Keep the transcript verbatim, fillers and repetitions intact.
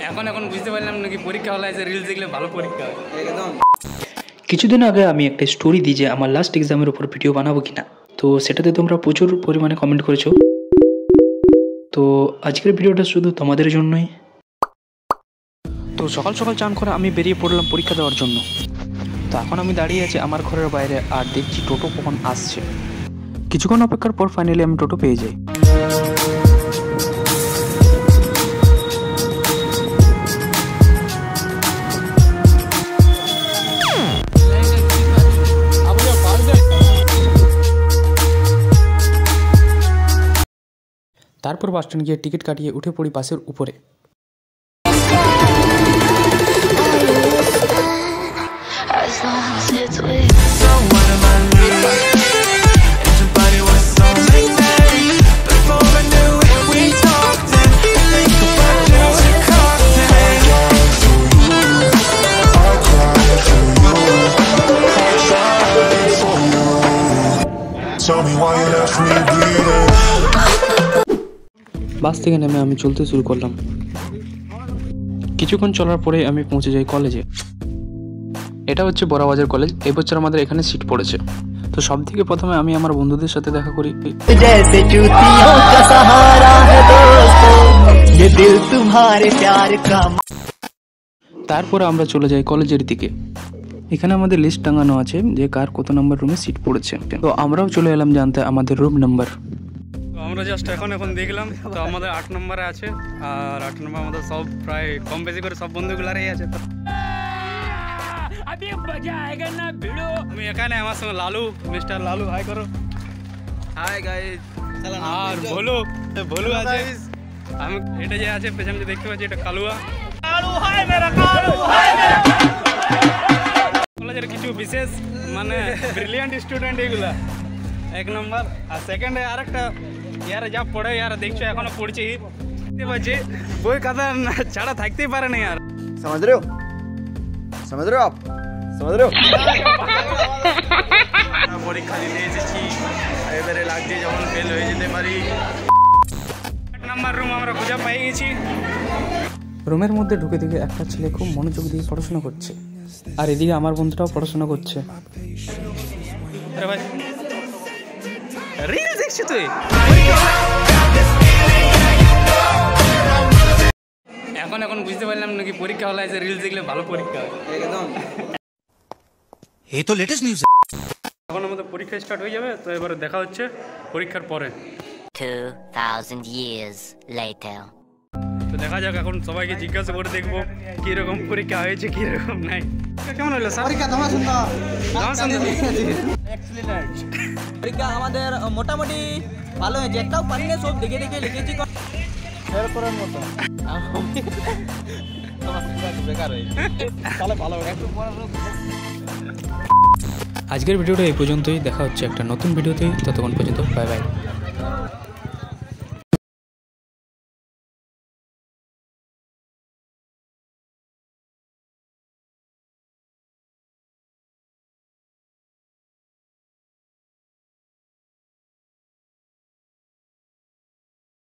এখন এখন বুঝতে পারলাম নাকি পরীক্ষা হলে আছে রিলস দেখলে ভালো পরীক্ষা হয় একদম। কিছুদিন আগে আমি একটা স্টোরি দিই যে আমার লাস্ট এক্সামের উপর ভিডিও বানাবো কিনা, তো সেটাতে তোমরা প্রচুর পরিমাণে কমেন্ট করেছো। তো আজকের ভিডিওটা শুধু তোমাদের জন্যই। তো সকাল সকাল চান করে আমি বেরিয়ে পড়লাম পরীক্ষা দেওয়ার জন্য। তো এখন আমি দাঁড়িয়ে আছি আমার ঘরের বাইরে আর দেখছি টোটো কখন আসছে। কিছুক্ষণ অপেক্ষার পর ফাইনালি আমি টোটো পেয়ে যাই। তারপর বাস স্ট্যান্ড গিয়ে টিকিট কাটিয়ে উঠে পড়ি বাসের উপরে। বাস থেকে নেমে আমি চলতে শুরু করলাম। কিছুক্ষণ চলার পরে আমি পৌঁছে যাই কলেজে। এটা হচ্ছে বড়বাজার কলেজ। এবছর আমাদের এখানে সিট পড়েছে। তো সব থেকে প্রথমে আমি আমার বন্ধুদের সাথে দেখা করি। তারপর আমরা চলে যাই কলেজের দিকে। এখানে আমাদের লিস্ট টাঙানো আছে যে কার কত নম্বর রুমে সিট পড়েছে। তো আমরাও চলে এলাম জানতে আমাদের রুম নাম্বার। আমরা জাস্ট এখন এখন দেখলাম তো আমাদের আট নম্বরে আছে আর আট নম্বর আমাদের সব প্রায় কম বেশি করে সব বন্ধুগুলারই আছে। তো আমি এখানে আমার সঙ্গে লালু, মিস্টার লালু, হাই করো। Hi guys. আর ভোলু ভোলু আছে। আমি এটা যে আছে পেছনে যে দেখতে পাচ্ছি এটা কালুয়া। কালু হাই মেরা কালু হাই মেরা। কলেজের কিছু বিশেষ মানে ব্রিলিয়ান্ট স্টুডেন্ট এগুলা এক নম্বর। আর সেকেন্ডে আরেকটা यार যা পড়ে यार দেখছো এখনো পড়ছি দেখতে পাচ্ছি বই খাতা ছাড়া থাকতেই পারে না यार। समझ रहे हो समझ रहे हो आप समझ रहे हो। পরীক্ষা দিতে এসেছি এবারে লাগছে যখন ফেল হয়ে যেতে পারি। এক নম্বর রুম আমরা খুঁজে পেয়ে গেছি। রুমের মধ্যে ঢুকে দেখে একটা ছেলে খুব মনোযোগ দিয়ে পড়াশোনা করছে আর এদিকে আমার বন্ধুটাও পড়াশোনা করছে। আরে ভাই রিল দেখছিস তুই? এখন এখন বুঝতে পারলাম নাকি পরীক্ষা হলে আছে রিলস দেখলে ভালো পরীক্ষা হয় একদম। এই তো লেটেস্ট নিউজ। এখন আমাদের পরীক্ষা স্টার্ট হয়ে যাবে। তো এবারে দেখা হচ্ছে পরীক্ষার পরে। two thousand years later. তো দেখা যাক, এখন সবাইকে জিজ্ঞাসা করে দেখবো কিরকম পরীক্ষা হয়েছে কিরকম নাই। কেমন হলো স্যার পরীক্ষা? তোমার সুন্দর তোমার সুন্দর এক্সিলেন্ট পরীক্ষা আমাদের মোটামুটি ভালো হয়েছে। একটাও পারি না, সব দেখে দেখে লিখেছি। ফেল করার মতো বেকার হয়েছে। তাহলে ভালো একটু পড়ার। আজকের ভিডিওটা এই পর্যন্তই। দেখা হচ্ছে একটা নতুন ভিডিওতে। ততক্ষণ পর্যন্ত বাই বাই।